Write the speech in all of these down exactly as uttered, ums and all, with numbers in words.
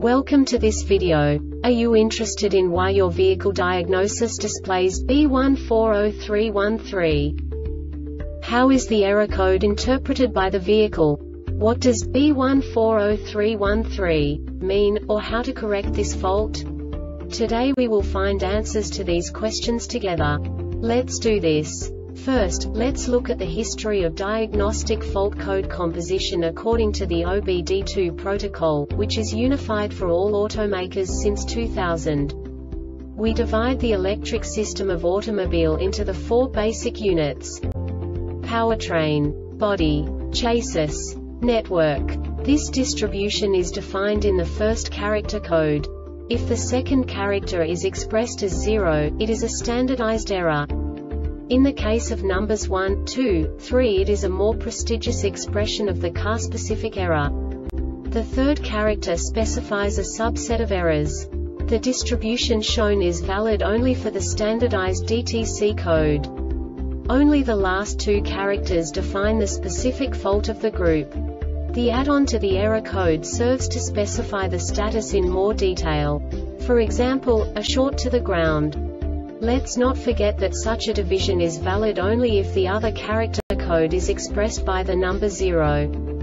Welcome to this video. Are you interested in why your vehicle diagnosis displays B one four zero three one three? How is the error code interpreted by the vehicle? What does B one four zero three one three mean, or how to correct this fault? Today we will find answers to these questions together. Let's do this. First, let's look at the history of diagnostic fault code composition according to the O B D two protocol, which is unified for all automakers since two thousand. We divide the electric system of automobile into the four basic units: powertrain, body, chassis, network. This distribution is defined in the first character code. If the second character is expressed as zero, it is a standardized error. In the case of numbers one, two, three, it is a more prestigious expression of the car-specific error. The third character specifies a subset of errors. The distribution shown is valid only for the standardized D T C code. Only the last two characters define the specific fault of the group. The add-on to the error code serves to specify the status in more detail. For example, a short to the ground. Let's not forget that such a division is valid only if the other character code is expressed by the number zero.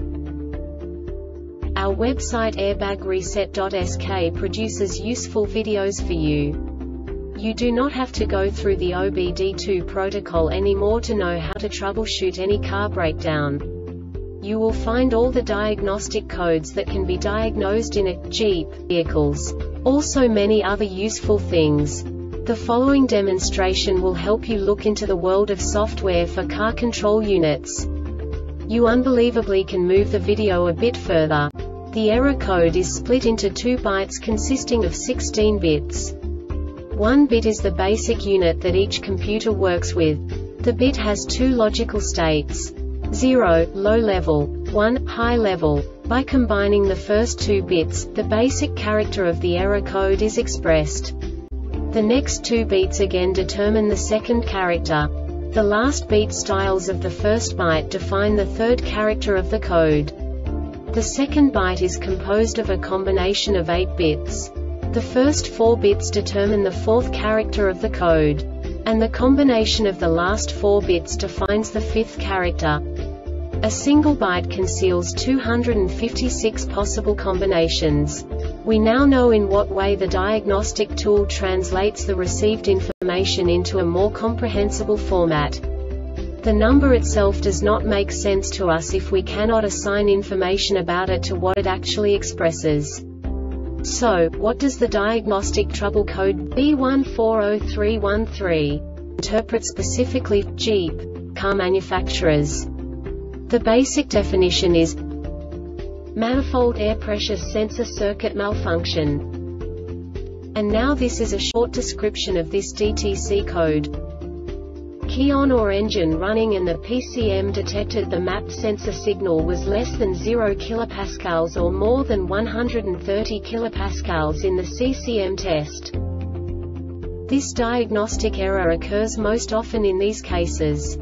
Our website airbag reset dot S K produces useful videos for you. You do not have to go through the O B D two protocol anymore to know how to troubleshoot any car breakdown. You will find all the diagnostic codes that can be diagnosed in a Jeep vehicles. Also many other useful things. The following demonstration will help you look into the world of software for car control units. You unbelievably can move the video a bit further. The error code is split into two bytes consisting of sixteen bits. One bit is the basic unit that each computer works with. The bit has two logical states: zero, low level, one, high level. By combining the first two bits, the basic character of the error code is expressed. The next two beats again determine the second character. The last beat styles of the first byte define the third character of the code. The second byte is composed of a combination of eight bits. The first four bits determine the fourth character of the code. And the combination of the last four bits defines the fifth character. A single byte conceals two hundred fifty-six possible combinations. We now know in what way the diagnostic tool translates the received information into a more comprehensible format. The number itself does not make sense to us if we cannot assign information about it to what it actually expresses. So, what does the diagnostic trouble code B one four zero three one three interpret specifically for Jeep car manufacturers? The basic definition is manifold air pressure sensor circuit malfunction. And now this is a short description of this D T C code. Key on or engine running and the P C M detected the mapped sensor signal was less than zero kilopascals or more than one hundred thirty kilopascals in the C C M test. This diagnostic error occurs most often in these cases: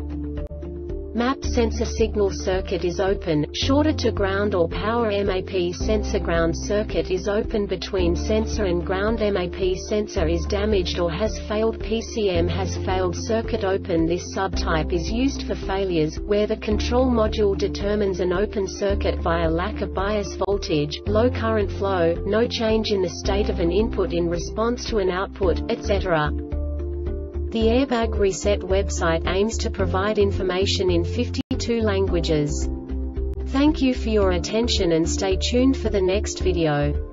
mapped sensor signal circuit is open, shorted to ground or power M A P sensor ground circuit is open between sensor and ground M A P sensor is damaged or has failed P C M has failed circuit open. This subtype is used for failures, where the control module determines an open circuit via lack of bias voltage, low current flow, no change in the state of an input in response to an output, et cetera. The Airbag Reset website aims to provide information in fifty-two languages. Thank you for your attention and stay tuned for the next video.